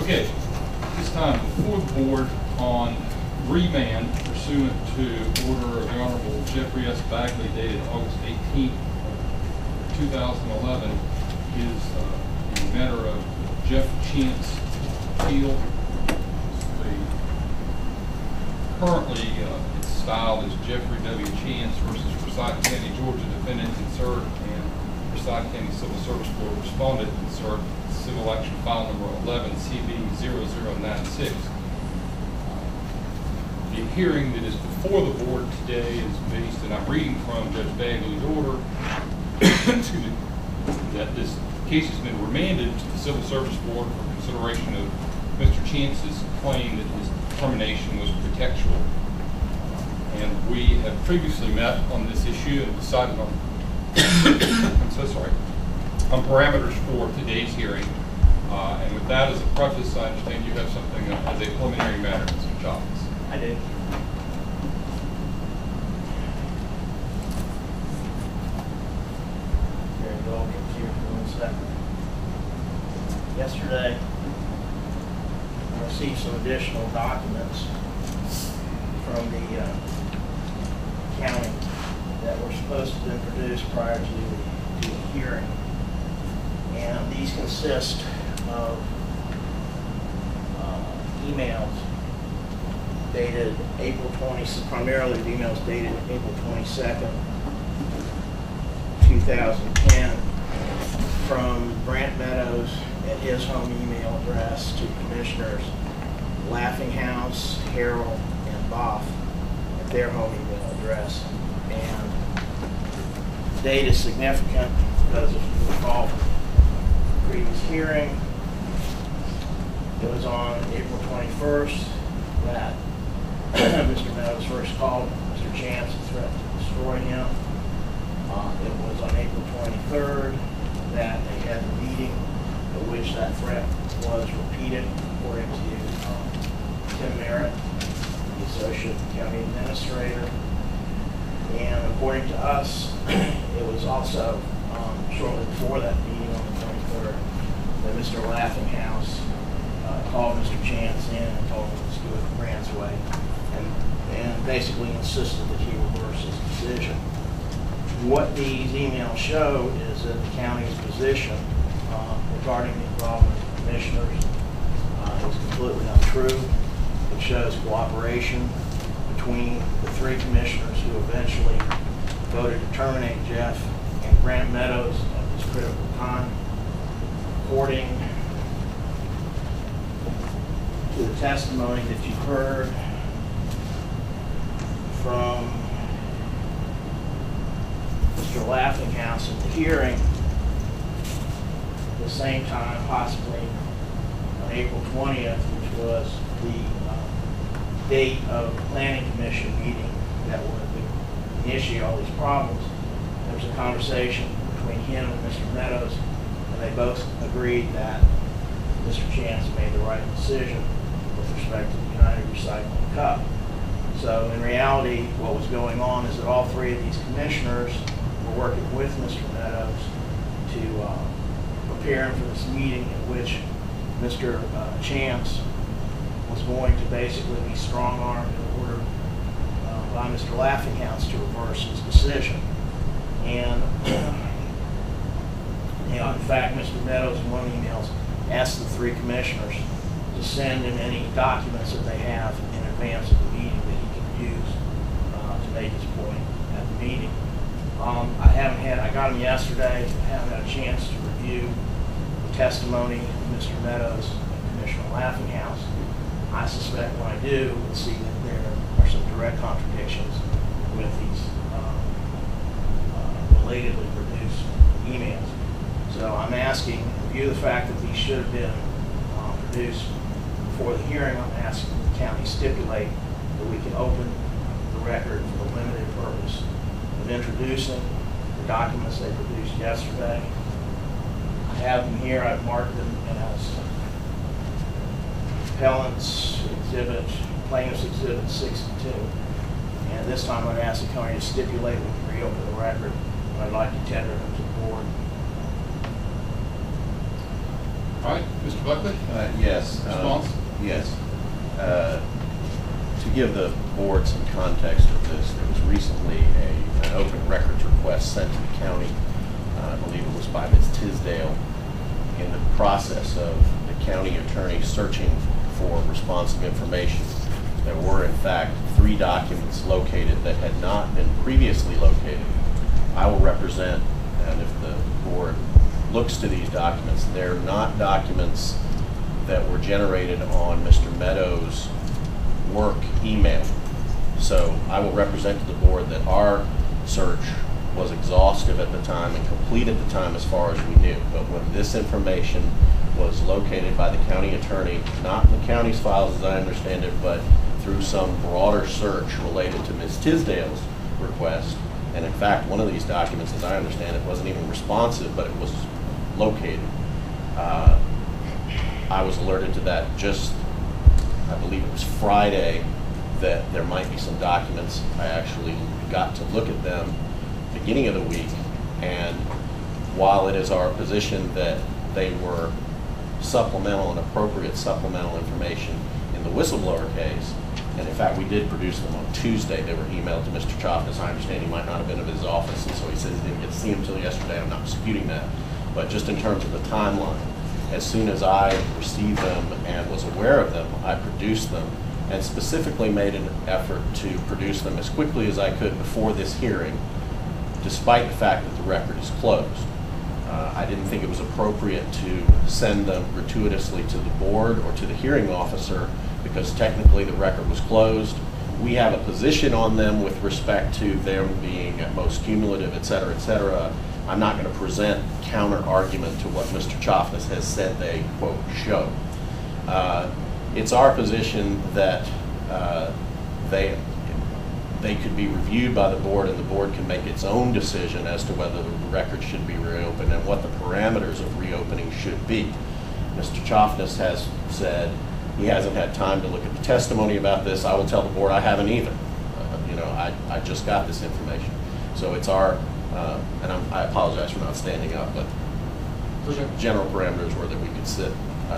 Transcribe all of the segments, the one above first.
Okay, this time before the board on remand pursuant to order of the Honorable Jeffrey S. Bagley dated August 18th, 2011 is the matter of Jeff Chance appeal. Currently, it's styled as Jeffrey W. Chance versus Forsyth County, Georgia defendant insert and Forsyth County Civil Service Board respondent insert civil action file number 11 CB0096. The hearing that is before the board today is based, and I'm reading from Judge Bagley's order, that this case has been remanded to the Civil Service Board for consideration of Mr. Chance's claim that his termination was pretextual. And we have previously met on this issue and decided on, I'm so sorry, on parameters for today's hearing. And with that as a preface, I understand you have something as a preliminary matter, Mr. Chavez. I do. Here, go get here for 1 second. Yesterday, I received some additional documents from the county that were supposed to be produced prior to the hearing. And these consist of emails dated April 20th, primarily the emails dated April 22nd, 2010, from Brant Meadows at his home email address to Commissioners Laughing House, Harrell, and Boff at their home email address. And the date is significant because if you recall the previous hearing, it was on April 21st that Mr. Meadows first called Mr. Chance and threatened to destroy him. It was on April 23rd that they had a meeting at which that threat was repeated, according to Tim Merritt, the Associate County Administrator. And according to us, it was also shortly before that meeting on the 23rd that Mr. Laughing House called Mr. Chance in and told him to do it Brant's way, and basically insisted that he reverse his decision. What these emails show is that the county's position regarding the involvement of commissioners is completely untrue. It shows cooperation between the three commissioners who eventually voted to terminate Jeff and Brant Meadows at this critical time. According to the testimony that you heard from Mr. Laughing House at the hearing, at the same time, possibly on April 20th, which was the date of the Planning Commission meeting that would initiate all these problems, there was a conversation between him and Mr. Meadows, and they both agreed that Mr. Chance made the right decision with respect to the United Recycling Cup. So in reality, what was going on is that all three of these commissioners were working with Mr. Meadows to prepare him for this meeting in which Mr. Chance was going to basically be strong-armed and ordered by Mr. Laughing House to reverse his decision. And in fact, Mr. Meadows in one of the emails asked the three commissioners to send him any documents that they have in advance of the meeting that he can use to make his point at the meeting. I got them yesterday. I haven't had a chance to review the testimony of Mr. Meadows and Commissioner Laughing House. I suspect when I do, we'll see that there are some direct contradictions with these relatedly produced emails. So I'm asking, in view of the fact that these should have been produced before the hearing, I'm asking the county stipulate that we can open the record for the limited purpose of introducing the documents they produced yesterday. I have them here. I've marked them as appellants exhibit, plaintiff's exhibit 62. And this time I'd ask the county to stipulate we can reopen the record, and I'd like to tender them to the board. All right, Mr. Buckley? Yes. Response? Yes. To give the board some context of this, there was recently an open records request sent to the county. I believe it was by Ms. Tisdale. In the process of the county attorney searching for responsive information, there were in fact 3 documents located that had not been previously located. I will represent, and if the board looks to these documents, they're not documents that were generated on Mr. Meadows' work email. So I will represent to the board that our search was exhaustive at the time and complete at the time as far as we knew. But when this information was located by the county attorney, not in the county's files as I understand it, but through some broader search related to Ms. Tisdale's request, and in fact one of these documents, as I understand it, wasn't even responsive, but it was located. I was alerted to that just, I believe it was Friday, that there might be some documents. I actually got to look at them beginning of the week, and while it is our position that they were supplemental and appropriate supplemental information in the whistleblower case, and in fact we did produce them on Tuesday. They were emailed to Mr. Choffness. I understand he might not have been at his office, and so he says he didn't get to see them until yesterday. I'm not disputing that. But just in terms of the timeline, as soon as I received them and was aware of them, I produced them, and specifically made an effort to produce them as quickly as I could before this hearing, despite the fact that the record is closed. I didn't think it was appropriate to send them gratuitously to the board or to the hearing officer because technically the record was closed. We have a position on them with respect to them being at most cumulative, et cetera, et cetera. I'm not going to present counter argument to what Mr. Choffness has said they, quote, show. It's our position that they could be reviewed by the board, and the board can make its own decision as to whether the record should be reopened and what the parameters of reopening should be. Mr. Choffness has said he hasn't had time to look at the testimony about this. I will tell the board I haven't either. I just got this information. So it's our, and I apologize for not standing up, but general parameters were that we could sit.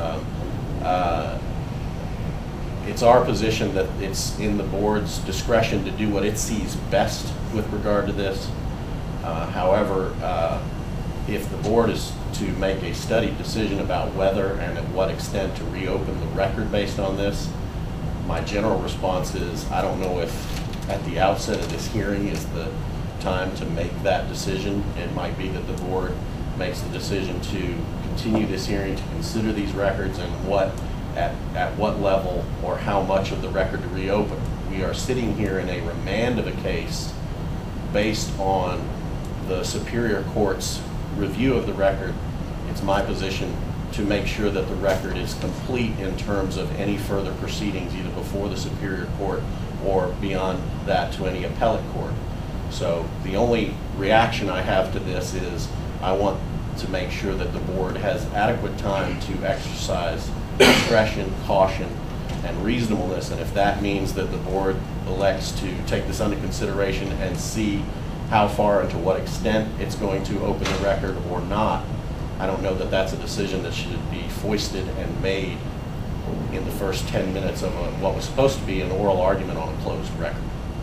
It's our position that it's in the board's discretion to do what it sees best with regard to this. However, if the board is to make a studied decision about whether and at what extent to reopen the record based on this, my general response is I don't know if at the outset of this hearing is the time to make that decision. It might be that the board makes the decision to continue this hearing to consider these records and at what level or how much of the record to reopen. We are sitting here in a remand of a case based on the Superior Court's review of the record. It's my position to make sure that the record is complete in terms of any further proceedings either before the Superior Court or beyond that to any appellate court. So the only reaction I have to this is I want to make sure that the board has adequate time to exercise discretion, caution, and reasonableness, and if that means that the board elects to take this under consideration and see how far and to what extent it's going to open the record or not, I don't know that that's a decision that should be foisted and made in the first 10 minutes of what was supposed to be an oral argument on a closed record.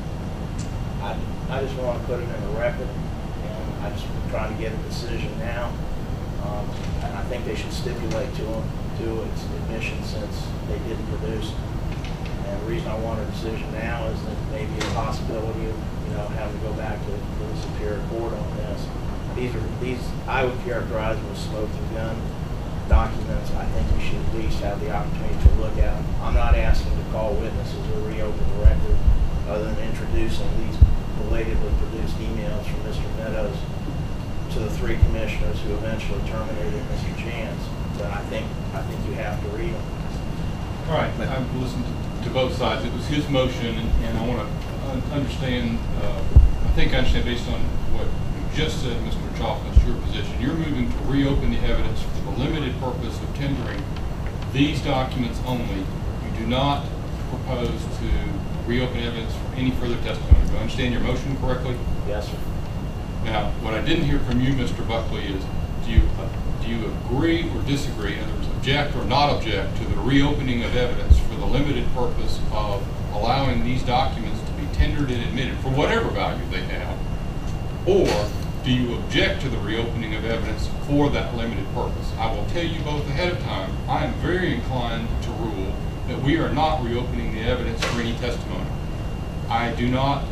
I just want to put it in the record, and I just trying to get a decision now. And I think they should stipulate to its admission since they didn't produce. And the reason I want a decision now is that maybe a possibility of having to go back to the Superior Court on this. These I would characterize them as smoking gun documents. I think you should at least have the opportunity to look at them. I'm not asking to call witnesses or reopen the record other than introducing these belatedly produced emails from Mr. Meadows to the 3 commissioners who eventually terminated Mr. Chance. But I think you have to read them. All right, I've listened to both sides. It was his motion, and I want to understand, I think I understand based on what you just said, Mr. Choffness, your position. You're moving to reopen the evidence for the limited purpose of tendering these documents only. You do not propose to reopen evidence for any further testimony. Do I understand your motion correctly? Yes, sir. Now, what I didn't hear from you, Mr. Buckley, is do you do you agree or disagree, in other words, object or not object to the reopening of evidence for the limited purpose of allowing these documents to be tendered and admitted for whatever value they have? Or do you object to the reopening of evidence for that limited purpose? I will tell you both ahead of time, I am very inclined to rule that we are not reopening the evidence for any testimony. I do not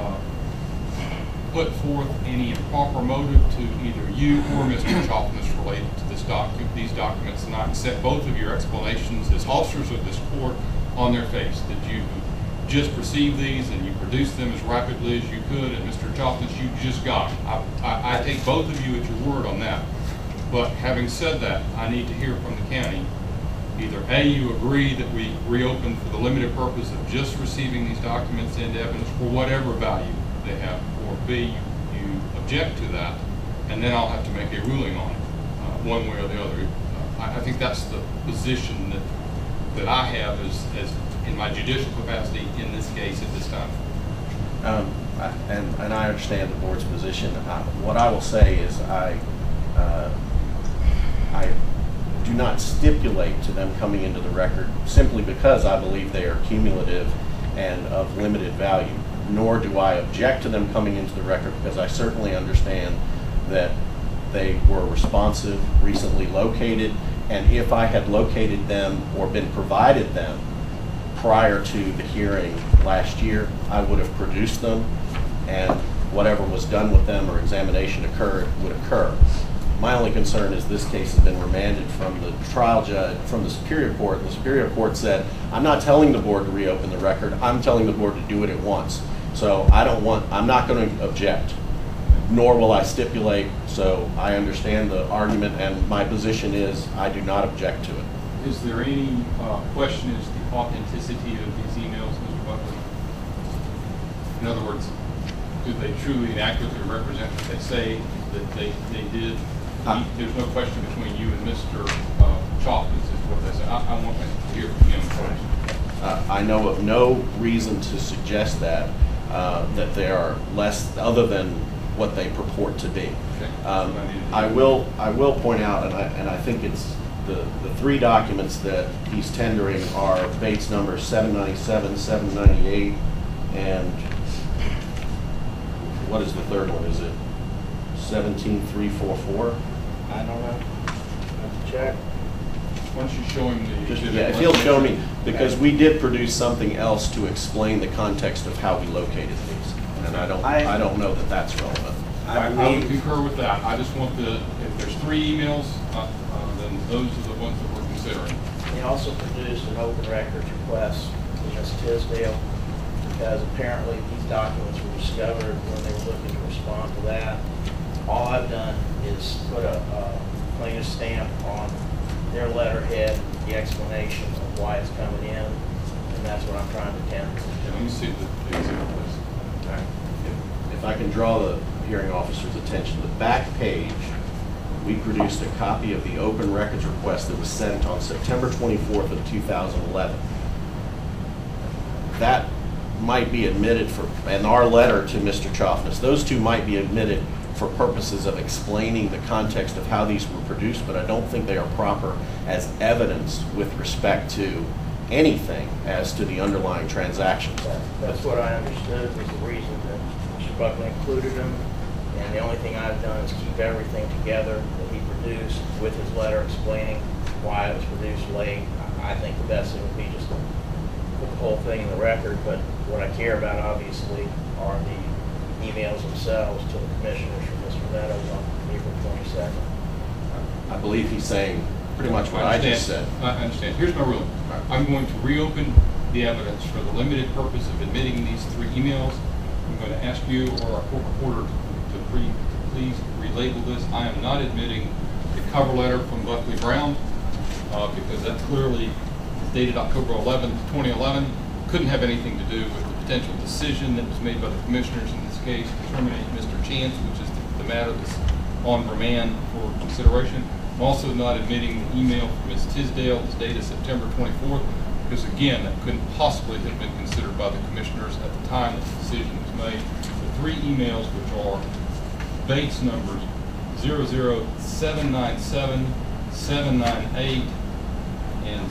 put forth any improper motive to either you or Mr. Choppness related to these documents, and I accept both of your explanations as officers of this court on their face, that you just received these and you produced them as rapidly as you could, and Mr. Choppness, you just got it. I take both of you at your word on that. But having said that, I need to hear from the county. Either A, you agree that we reopen for the limited purpose of just receiving these documents into evidence for whatever value they have, or B, you object to that, and then I'll have to make a ruling on it, one way or the other. I think that's the position that I have as in my judicial capacity in this case at this time. And I understand the board's position. What I will say is I do not stipulate to them coming into the record simply because I believe they are cumulative and of limited value, nor do I object to them coming into the record because I certainly understand that they were responsive, recently located, and if I had located them or been provided them prior to the hearing last year, I would have produced them, and whatever was done with them or examination would occur. My only concern is this case has been remanded from the trial judge, from the Superior Court, and the Superior Court said, I'm not telling the board to reopen the record, I'm telling the board to do it at once. So I'm not going to object, nor will I stipulate, so I understand the argument, and my position is I do not object to it. Is there any question as to the authenticity of these emails, Mr. Buckley? In other words, do they truly and accurately represent what they say that they did? There's no question between you and Mr. Choppness is what they say. I want to hear from him first. I know of no reason to suggest that they are less, other than what they purport to be. Okay. I will point out, and I think it's the three documents that he's tendering are Bates numbers 797, 798, and what is the third one? Is it 17344? I don't know. Have to check. Why don't you show him the... Yeah, if he'll show me, because we did produce something else to explain the context of how we located these, and I don't know that that's relevant. I would concur with that. I just want if there's three emails, then those are the ones that we're considering. He also produced an open records request to Ms. Tisdale, because apparently these documents were discovered when they were looking to respond to that. All I've done is put a plaintiff stamp on their letterhead, the explanation of why it's coming in, and that's what I'm trying to tender. Yeah, let me see the example, please. All right. If I can draw the hearing officer's attention, the back page, we produced a copy of the open records request that was sent on September 24th of 2011. That might be admitted and our letter to Mr. Choppness, those two might be admitted for purposes of explaining the context of how these were produced, but I don't think they are proper as evidence with respect to anything as to the underlying transactions. That's what I understood was the reason that Mr. Buckley included them, and the only thing I've done is keep everything together that he produced with his letter explaining why it was produced late. I think the best thing would be just to put the whole thing in the record, but what I care about obviously are the emails themselves to the commissioners from Mr. Meadows on April 22nd. I believe he's saying pretty much what I just said. I understand. Here's my ruling. I'm going to reopen the evidence for the limited purpose of admitting these three emails. I'm going to ask you or our court reporter to please relabel this. I am not admitting the cover letter from Buckley Brown because that clearly is dated October 11th, 2011. Couldn't have anything to do with the potential decision that was made by the commissioners in this case to terminate Mr. Chance, which is the matter that's on remand for consideration. I'm also not admitting the email from Ms. Tisdale that's dated September 24th, because again, that couldn't possibly have been considered by the commissioners at the time the decision was made. The three emails, which are Bates numbers 00797, 798, and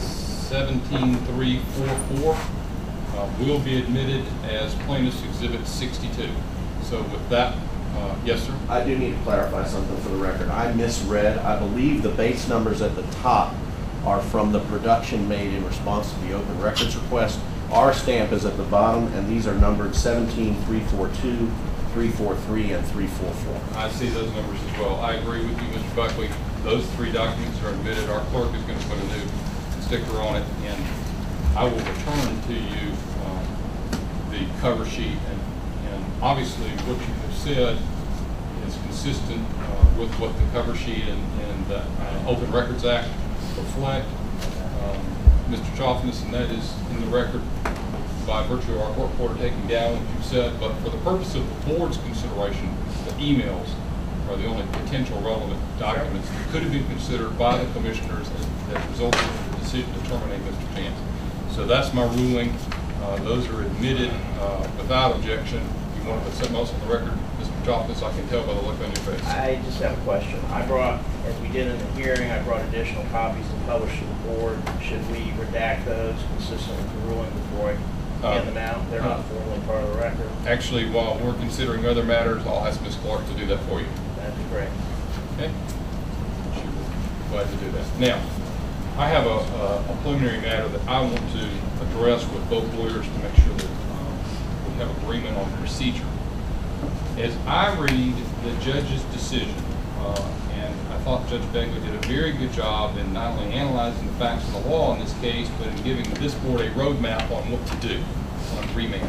17344 will be admitted as plaintiff's exhibit 62. So with that, yes, sir? I do need to clarify something for the record. I misread. I believe the base numbers at the top are from the production made in response to the open records request. Our stamp is at the bottom, and these are numbered 17342, 343, and 344. I see those numbers as well. I agree with you, Mr. Buckley. Those three documents are admitted. Our clerk is going to put a new sticker on it, and I will return to you the cover sheet. And obviously, what you have said is consistent with what the cover sheet and the Open Records Act reflect, Mr. Choffness, and that is in the record by virtue of our court order taking down what you said. But for the purpose of the board's consideration, the emails are the only potential relevant documents that could have been considered by the commissioners that resulted in the decision to terminate Mr. Chance. So that's my ruling. Those are admitted without objection. You want to put something else on the record, Mr. Choffness? I can tell by the look on your face. I just have a question. I brought, as we did in the hearing, I brought additional copies and published to the board. Should we redact those consistent with the ruling before I hand them out? They're not formally part of the record. Actually, while we're considering other matters, I'll ask Ms. Clark to do that for you. That'd be great. Okay? She will be glad to do that. Now, I have a preliminary matter that I want to address with both lawyers to make sure that we have agreement on procedure. As I read the judge's decision, and I thought Judge Begley did a very good job in not only analyzing the facts of the law in this case, but in giving this board a roadmap on what to do on remand.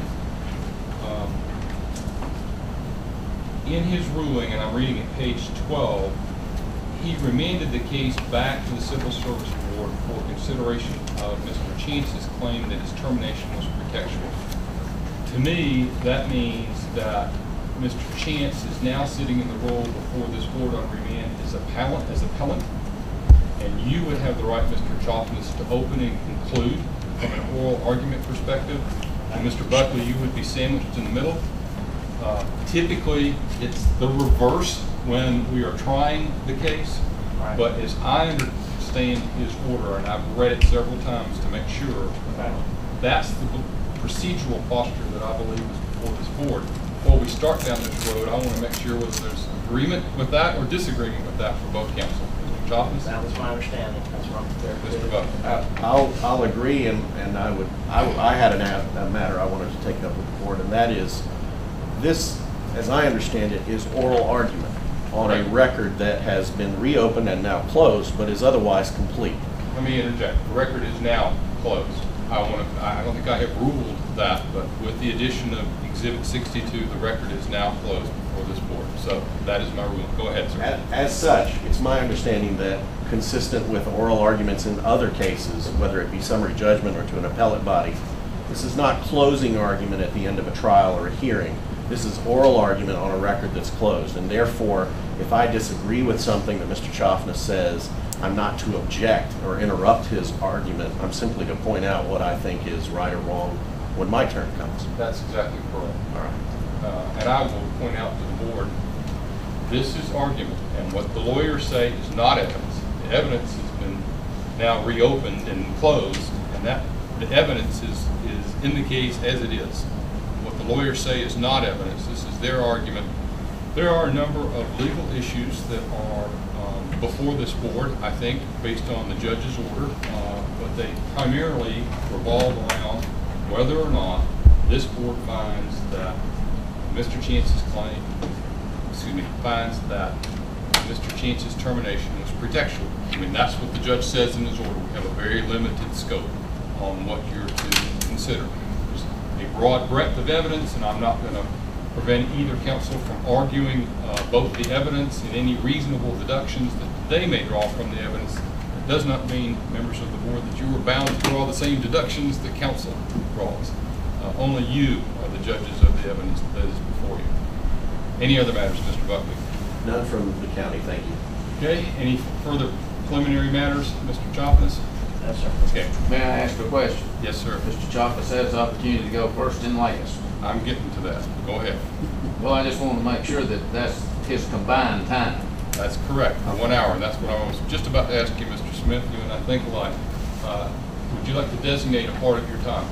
In his ruling, and I'm reading at page 12, he remanded the case back to the Civil Service Board for consideration of Mr. Chance's claim that his termination was pretextual. To me, that means that Mr. Chance is now sitting in the role before this board on remand as appellant, and you would have the right, Mr. Choffness, to open and conclude from an oral argument perspective, and Mr. Buckley, you would be sandwiched in the middle. Typically, it's the reverse when we are trying the case, Right. but as I understand his order, and I've read it several times to make sure, that's the procedural posture that I believe is before this board. Before we start down this road, I want to make sure whether there's agreement with that or disagreement with that for both counsel. Mr. Choffness? That was my understanding. That's what I'm prepared to Mr. do. Buckley? I'll agree, and I had a matter I wanted to take up with the board, and that is, this, as I understand it, is oral argument on a record that has been reopened and now closed, but is otherwise complete. Let me interject. The record is now closed. I don't think I have ruled that, but with the addition of Exhibit 62, the record is now closed before this board. So that is my ruling. Go ahead, sir. As such, it's my understanding that, consistent with oral arguments in other cases, whether it be summary judgment or to an appellate body, this is not closing argument at the end of a trial or a hearing. This is oral argument on a record that's closed, and therefore, if I disagree with something that Mr. Choffness says, I'm not to object or interrupt his argument. I'm simply to point out what I think is right or wrong when my turn comes. That's exactly correct. All right. And I will point out to the board, this is argument, and what the lawyers say is not evidence. The evidence has been now reopened and closed, and that the evidence is in the case as it is. What the lawyers say is not evidence. This is their argument. There are a number of legal issues that are before this board, I think, based on the judge's order, but they primarily revolve around whether or not this board finds that Mr. Chance's claim, finds that Mr. Chance's termination was pretextual. I mean, that's what the judge says in his order. We have a very limited scope on what you're to consider. There's a broad breadth of evidence, and I'm not going to prevent either counsel from arguing both the evidence and any reasonable deductions that they may draw from the evidence. It does not mean, members of the board, that you are bound to draw the same deductions that counsel draws. Only you are the judges of the evidence that is before you. Any other matters, Mr. Buckley? None from the county, thank you. Okay, any further preliminary matters, Mr. Choffness? Yes, sir. Okay. May I ask a question? Yes, sir. Mr. Choffness has the opportunity to go first and last. I'm getting to that. Go ahead. Well, I just want to make sure that that's his combined time. That's correct, for 1 hour, and that's what I was just about to ask you, Mr. Smith. You and I think alike. Would you like to designate a part of your time?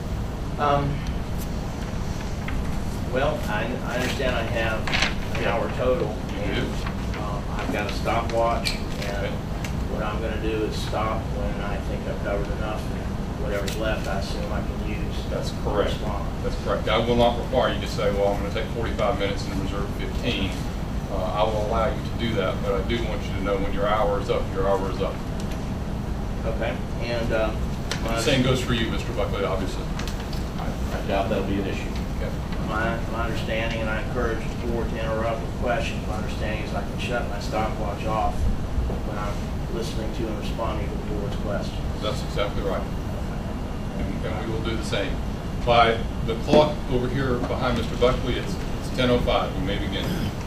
Well, I understand I have an hour total, You do. and I've got a stopwatch, and what I'm gonna do is stop when I think I've covered enough, and whatever's left, I assume I can use. That's to correct. respond. That's correct. I will not require you to say, well, I'm going to take 45 minutes and reserve 15. I will allow you to do that, but I do want you to know when your hour is up, your hour is up. Okay, and, The same goes for you, Mr. Buckley, obviously. I doubt that'll be an issue. Okay. my understanding, and I encourage the board to interrupt with questions, my understanding is I can shut my stopwatch off when I'm listening to and responding to the board's questions. That's exactly right. And we will do the same. By the clock over here behind Mr. Buckley, it's 10:05. You may begin.